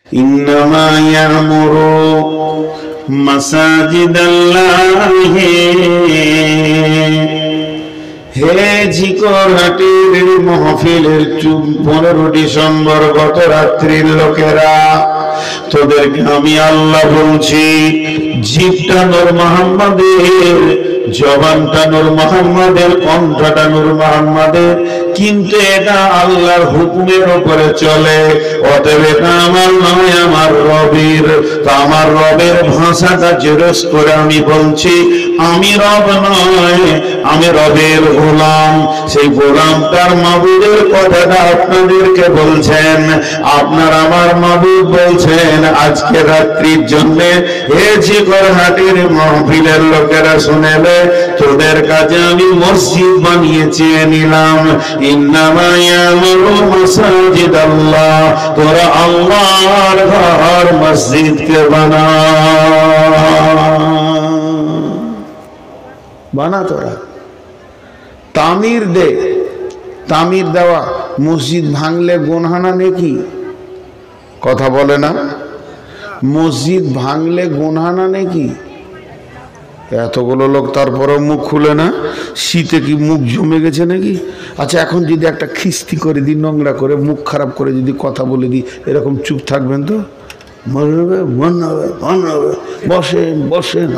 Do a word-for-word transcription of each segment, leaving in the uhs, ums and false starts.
ইন্নামা ইয়ামুরু মাসাজিদাল্লাহি, হে ঝিকরহাটের মহফিলের পনেরো ডিসেম্বর গত রাত্রির লোকেরা, তোদেরকে আমি আল্লাহ বলছি, জিভটা নূর মুহাম্মাদের, জবানটা নূর মুহাম্মাদের, কণ্ঠটা নূর মুহাম্মাদের, কিন্তু এটা আল্লাহর হুকুমের উপরে চলে। অতএব এটা আমার নয়, আমার রবের। তো আমার রবের ভাষাটা জেরস করে আমি বলছি, আমি রব নয়, আমি রবের গোলাম। সেই গোলাম তার মাবুদের কথাটা আপনাদেরকে বলছেন। আপনার আমার মাবুদ বলছেন, আজকে রাত্রির জন্য হে ঝিকরহাটের মাহফিলের লোকেরা শুনেলে, তোদের কাছে আমি মসজিদ বানিয়ে চেয়ে নিলাম। ইন্নামা ইয়ামুরু মাসাজিদাল্লাহ, তোরা আল্লাহর ঘর মসজিদকে বানা বানা তোরা তামির দে। তামির দেওয়া মসজিদ ভাঙলে গুনহানা নেকি? কথা বলে না? মসজিদ ভাঙলে গুনহানা নেকি? এতগুলো লোক তারপরেও মুখ খুলে না। শীতে কি মুখ জমে গেছে নাকি? আচ্ছা, এখন যদি একটা খিস্তি করে দিই, নোংরা করে, মুখ খারাপ করে যদি কথা বলে দিই, এরকম চুপ থাকবেন তো? মরবে মন হবে মন হবে, বসেন বসেন,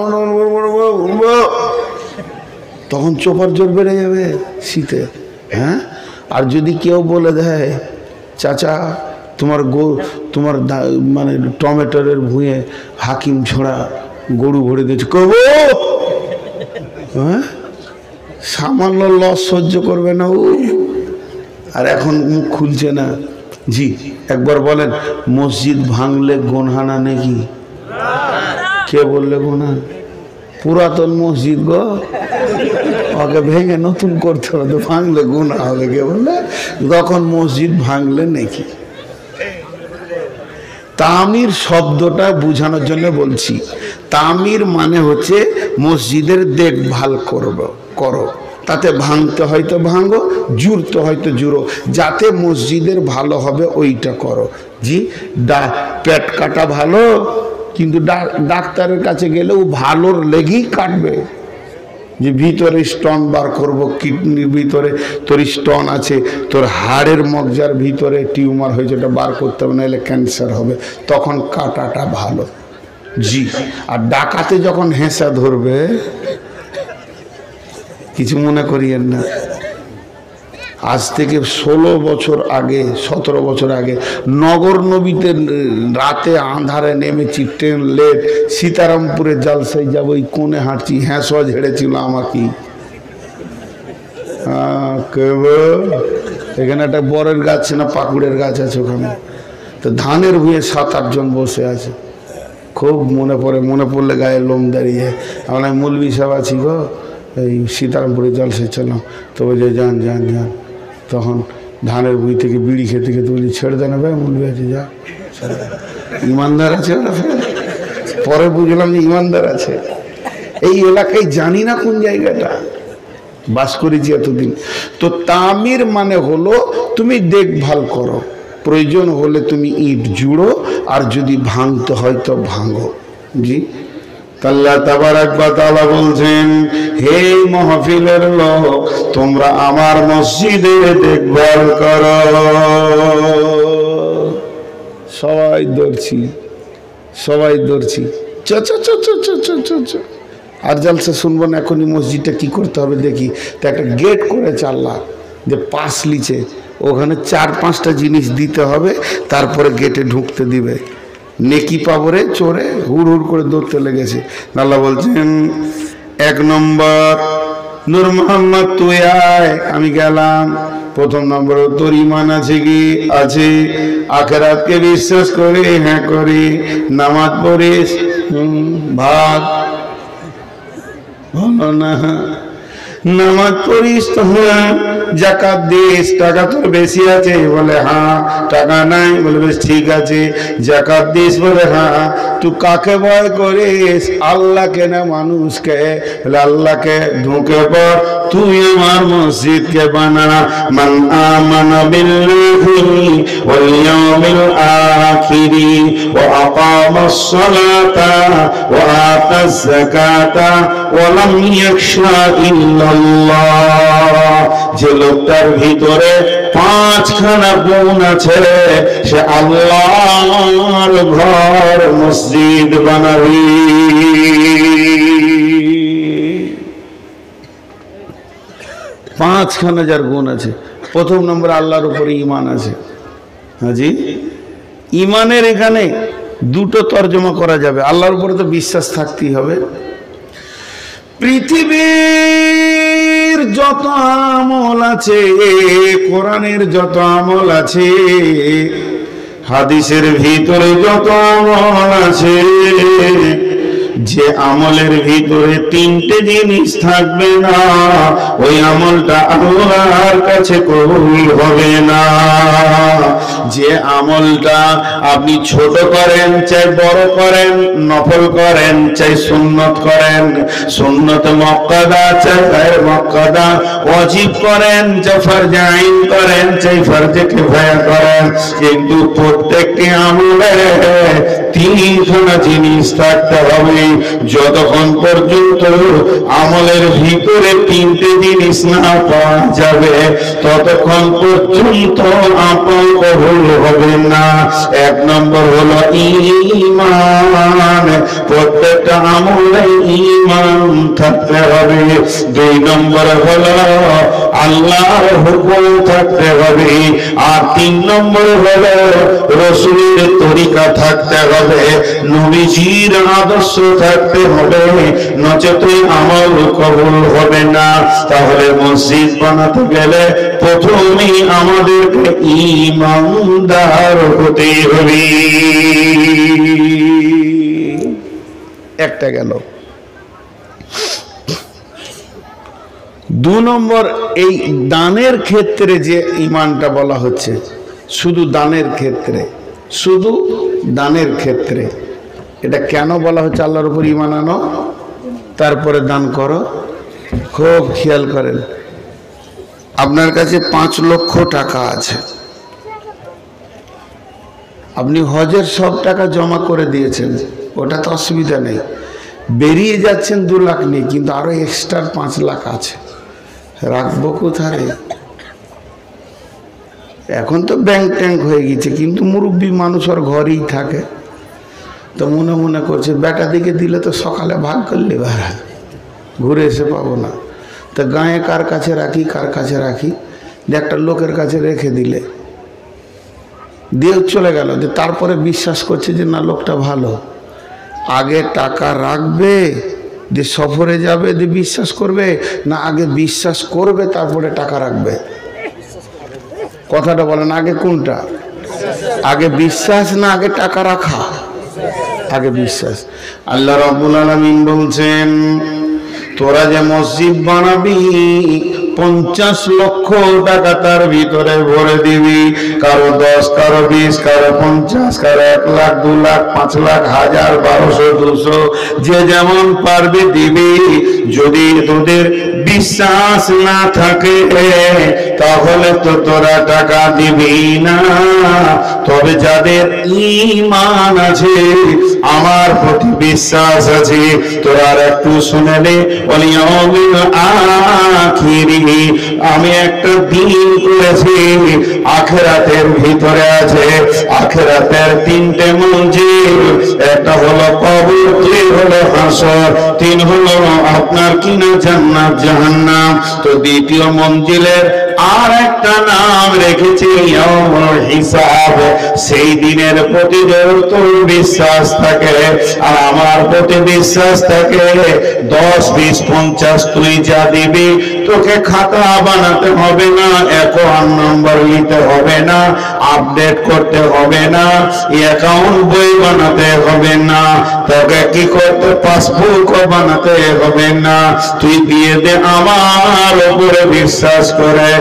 তখন চোপার জোর বেড়ে যাবে শীতে। হ্যাঁ, আর যদি কেউ বলে দেয়, চাচা তোমার গো তোমার মানে টমেটোর ভুঁয়ে হাকিম ছোড়া গরু ভরে দিয়েছে, কব হ্যাঁ, সামান্য লস সহ্য করবে না ও। আর এখন মুখ খুলছে না। জি, একবার বলেন, মসজিদ ভাঙলে গুনহানা নাকি? কে বললে গুনহা? পুরাতন মসজিদ গো, ওকে ভেঙে নতুন করতে হবে, ভাঙলে গুনাহ হবে। কে বললে? তখন মসজিদ ভাঙলে নাকি? তামির শব্দটা বোঝানোর জন্য বলছি। তামির মানে হচ্ছে মসজিদের দেখভাল করব করো, তাতে ভাঙতে হয়তো ভাঙো, জুড়তে হয়তো জুড়ো, যাতে মসজিদের ভালো হবে ওইটা করো। জি, পেট কাটা ভালো, কিন্তু ডাক্তারের কাছে গেলেও ভালোর লেগেই কাটবে। যে ভিতরে স্টোন বার করব, কিডনির ভিতরে তোর স্টোন আছে, তোর হাড়ের মগজার ভিতরে টিউমার হয়েছে, ওটা বার করতে হবে, নাহলে ক্যান্সার হবে, তখন কাটাটা ভালো। জি, আর ডাকাতে যখন হেঁসা ধরবে, কিছু মনে করিয়েন না, আজ থেকে ষোলো বছর আগে, সতেরো বছর আগে নগর নবীতে রাতে আঁধারে নেমেছি, ট্রেন লেট, সীতারামপুরে জালসাই যাবো, ওই কোণে হাঁটছি, হ্যাঁসা ঝেড়েছিল আমাকে। এখানে একটা বরের গাছ না পাকুড়ের গাছ আছে, ওখানে তো ধানের ভুঁয়ে সাত আটজন বসে আছে। খুব মনে পড়ে, মনে পড়লে গায়ে লোম দাঁড়িয়ে। আমরা মৌলভী সাহেব আছি গো, এই সীতারামপুরে জলসাই চলাম, তো বলছে যান যান যান। তখন ধানের ভুঁই থেকে বিড়ি খেতে খেতে বলি, ছেড়ে দেন ভাই, মৌলভী আছে, যা। ইমানদার আছে ওরা। পরে বুঝলাম যে ইমানদার আছে। এই এলাকায় জানি না কোন জায়গাটা, বাস করেছি এতদিন। তো তামির মানে হলো তুমি দেখভাল করো, প্রয়োজন হলে তুমি ইট জুড়ো, আর যদি ভাঙতে হয় তো ভাঙো। জি, আল্লাহ তাবারাক ওয়া তাআলা বলছেন, হে মাহফিলের লোক, তোমরা আমার মসজিদের দেখভাল করো। সবাই ধরছি, সবাই ধরছি, চ চ চ চ চ চ চ চ। আর জালসা শুনবো না, এখনই মসজিদটা কি করতে হবে দেখি। তো একটা গেট করেছে আল্লাহ, যে পাশ লিচে, ওখানে চার পাঁচটা জিনিস দিতে হবে, তারপরে গেটে ঢুকতে দিবে। নেকি পাবরে চোরে হুড় হুড় করে দৌড়তে লেগেছে। আল্লাহ বলছেন, এক নম্বর, নূর মোহাম্মদ তুই আয়, আমি গেলাম। প্রথম নম্বর, তোর ইমান আছে কি? আছে। আখিরাতকে বিশ্বাস করি? হ্যাঁ করি। নামাজ পড়িস? হুম। ভাগ ভালো না, নামাজ পড়িস তো? হ্যাঁ। জাকাত দিস, টাকা তোর বেশি আছে? বলে হ্যাঁ। টাকা নাই? বলে বেশ ঠিক আছে। জাকাত দিস? বলে হ্যাঁ। তুই কাকে ভয় করিস, আল্লাহকে না মানুষকে? বলে আল্লাহকে। ঢুকে পড়, তুই আমার মসজিদকে বানা। মান আমানা বিল্লাহি ওয়াল ইয়াউমিল আখিরি ওয়া আকামাস সালাতা ওয়া আতাজ যাকাতা ওয়া লাম ইয়াখশা ইল্লাল্লাহ। যে লোকটার ভিতরে পাঁচখানা গুণ আছে, সে আল্লাহর ঘর মসজিদ বানাবে। পাঁচখানা যার গুণ আছে। প্রথম নম্বর আল্লাহর উপরে ঈমান আছে। হাজি, ঈমানের এখানে দুটো তর্জমা করা যাবে। আল্লাহর উপরে তো বিশ্বাস থাকতেই হবে। পৃথিবীর যত আমল আছে, কোরআনের যত আমল আছে, হাদিসের ভিতরে যত আমল আছে, যে আমলের ভিতরে তিনটে জিনিস থাকবে না, ওই আমলটা আল্লাহর কাছে কবুল হবে না। যে আমলটা আপনি ছোট করেন চাই বড় করেন, নফল করেন চাই সুন্নত করেন, সুন্নত মুআক্কাদা চাই গায়র মুআক্কাদা, ওয়াজিব করেন চাই ফরজে আইন করেন চাই ফরজে কিফায়া করেন, কিন্তু প্রত্যেকটি আমলে তিনখানা জিনিস থাকতে হবে। যতক্ষণ পর্যন্ত আমলের ভিতরে তিনটে জিনিস না পাওয়া যাবে, ততক্ষণ পর্যন্ত আমল কবুল হবে না। এক নম্বর হলো ঈমান, প্রত্যেকটা আমলে ঈমান থাকতে হবে। দুই নম্বর হলো আল্লাহর হুকুম থাকতে হবে। আর তিন নম্বর হলো রাসূলের তরিকা থাকতে হবে, নবীজির আদর্শ থাকতে হবে, নচেত আমল কবুল হবে না। তাহলে মসজিদ বানাতে গেলে প্রথমেই আমাদেরকে ঈমানদার হতে হবে। একটা গেল। দু নম্বর, এই দানের ক্ষেত্রে যে ঈমানটা বলা হচ্ছে, শুধু দানের ক্ষেত্রে, শুধু দানের ক্ষেত্রে, এটা কেন বলা হচ্ছে আল্লাহর উপর ঈমান আনো তারপরে দান করো? খুব খেয়াল করেন। আপনার কাছে পাঁচ লক্ষ টাকা আছে, আপনি হজের সব টাকা জমা করে দিয়েছেন, ওটা তো অসুবিধা নেই। বেরিয়ে যাচ্ছেন দু লাখ নেই, কিন্তু আরো এক্সট্রা পাঁচ লাখ আছে, রাখবো কোথায়? এখন তো ব্যাংক ট্যাঙ্ক হয়ে গেছে, কিন্তু মুরব্বী মানুষ আর ঘরেই থাকে। তো মনে মনে করছে বেটা দিকে দিলে তো সকালে ভাগ করলে ভাড়া ঘুরে এসে পাবো না, তা গায়ে কার কাছে রাখি কার কাছে রাখি, যে একটা লোকের কাছে রেখে দিলে দিয়ে চলে গেল। যে তারপরে বিশ্বাস করছে যে না লোকটা ভালো, আগে টাকা রাখবে যে সফরে যাবে যে বিশ্বাস করবে, না আগে বিশ্বাস করবে তারপরে টাকা রাখবে? কথাটা বলেন, আগে কোনটা? আগে বিশ্বাস না আগে টাকা রাখা? আগে বিশ্বাস। আল্লাহ রাব্বুল আলামিন বলছেন, তোরা যে মসজিদ বানাবি পঞ্চাশ লক্ষ টাকা তার ভিতরে ভরে দিবি, কারো দশ, কারো বিশ, কারো পঞ্চাশ, কারো এক লাখ, দু লাখ, পাঁচ লাখ, হাজার, বারোশো, দুশো, যে যেমন পারবে দিবি। যদি তোদের বিশ্বাস না থাকে তাহলে তো তোরা টাকা দিবি না। তবে যাদের ঈমান আছে, আমার প্রতি বিশ্বাস আছে, তোরা আর একটু শুনে নে। ওয়াল ইয়াউমিল আখিরি, আমি একটা দিন করেছি, আখিরাতের ভিতরে আছে। আখিরাতের তিনটে মঞ্জিল, একটা হলো কবর, দুই হলো হাসর, তিন হলো আপনার কিনা জান্নাত জাহান্নাম। তো দ্বিতীয় মঞ্জিলের আর একটা নাম রেখেছি ইয়াউমুল হিসাব। সেই দিনের প্রতি তোর বিশ্বাস থাকে আর আমার প্রতি বিশ্বাস থাকে, দশ, বিশ, পঞ্চাশ তুই যা দিবি, তোকে খাতা বানাতে হবে না, অ্যাকাউন্ট নম্বর নিতে হবে না, আপডেট করতে হবে না, অ্যাকাউন্ট বই বানাতে হবে না, তোকে কি করতে পাসবুক বানাতে হবে না। তুই দিয়ে দে আমার উপরে বিশ্বাস করে,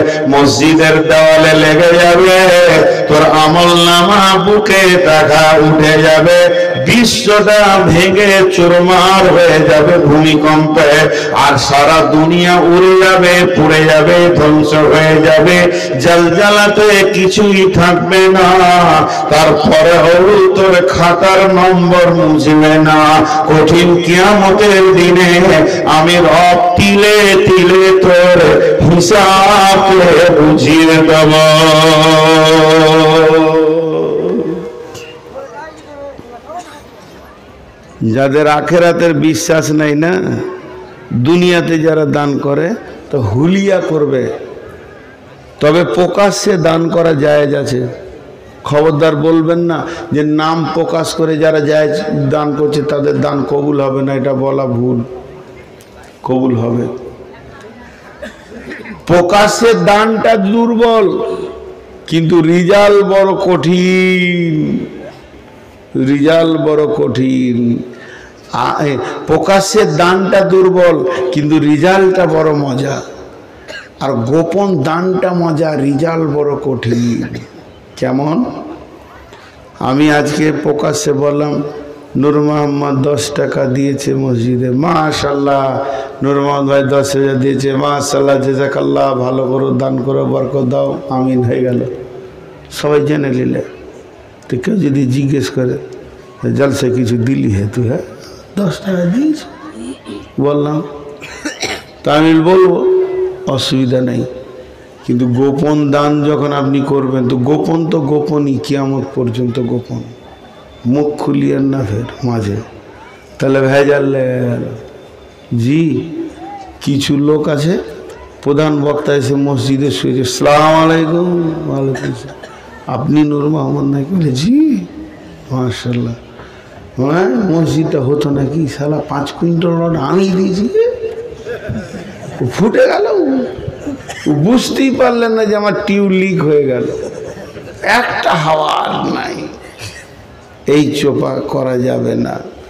মসজিদের দেওয়ালে লেগে যাবে, তোর আমল নামা বুকে টাকা উঠে যাবে, বিশ্বটা ভেঙে চুরমার হয়ে যাবে ভূমিকম্পে, আর সারা দুনিয়া উড়ে যাবে, পুড়ে যাবে, ধ্বংস হয়ে যাবে, জলজালাতে কিছুই থাকবে না। তারপরে হলো তোর খাতার নম্বর মুছবে না। কঠিন কিয়ামতের দিনে আমি রব তিলে তিলে তোর হিসাব বুঝিয়ে দেব। যাদের আখেরাতের বিশ্বাস নাই না, দুনিয়াতে যারা দান করে তো হুলিয়া করবে, তবে প্রকাশ্যে দান করা জায়েজ আছে। খবরদার বলবেন না যে নাম প্রকাশ করে যারা জায়েজ দান করছে তাদের দান কবুল হবে না, এটা বলা ভুল। কবুল হবে। প্রকাশ্যে দানটা দুর্বল, কিন্তু রিজাল বড় কঠিন, রিজাল বড় কঠিন। প্রকাশ্যের দানটা দুর্বল, কিন্তু রিজাল্টটা বড় মজা। আর গোপন দানটা মজা, রিজাল্ট বড় কঠিন। কেমন? আমি আজকে প্রকাশ্যে বললাম নূর মোহাম্মদ দশ টাকা দিয়েছে মসজিদে, মাশাল্লাহ। নূর মোহাম্মদ ভাই দশ হাজার দিয়েছে, মাশাল্লাহ, জাযাকাল্লাহ, ভালো করো, দান করো, বরকত দাও, আমিন, হয়ে গেল। সবাই জেনে নিলে। তো কেউ যদি জিজ্ঞেস করে জলসে কিছু দিলি হে তুই? হ্যাঁ, দশ টাকা দিয়েছ বললাম, তা আমি বলবো অসুবিধা নেই। কিন্তু গোপন দান যখন আপনি করবেন, তো গোপন তো গোপনই, কিয়ামত পর্যন্ত গোপন, মুখ খুলিয়েন না ফের মাঝে, তাহলে ভেজাল লেগে গেল। জি, কিছু লোক আছে, প্রধান বক্তা এসে মসজিদে শুয়েছে, আসসালামু আলাইকুম। ওয়ালাইকুম আসসালাম। আপনি নূর মোহাম্মদ নাকি? বলে জি, মাশাল্লাহ। হ্যাঁ, মসজিদটা হতো নাকি? সালা পাঁচ কুইন্টাল রড আমি দিয়েছি, ফুটে গেল। বুঝতেই পারলেন না যে আমার টিউব লিক হয়ে গেল, একটা হাওয়া নাই। এই চোপা করা যাবে না।